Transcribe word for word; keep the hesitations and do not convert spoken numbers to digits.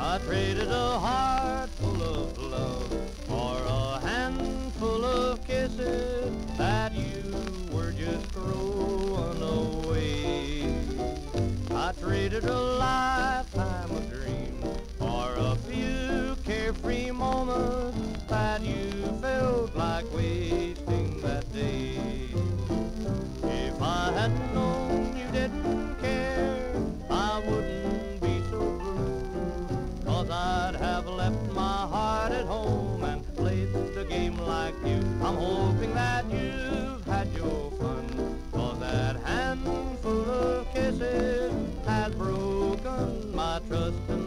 I traded a heart full of love for a handful of kisses that you were just throwing away. I traded a lifetime of dreams for a few carefree moments that you felt like wasting that day. If I had known you didn't care, I wouldn't be so blue, 'cause I'd have left my heart at home and played the game like you. I'm hoping that you've had your fun, 'cause that handful of kisses has broken my trust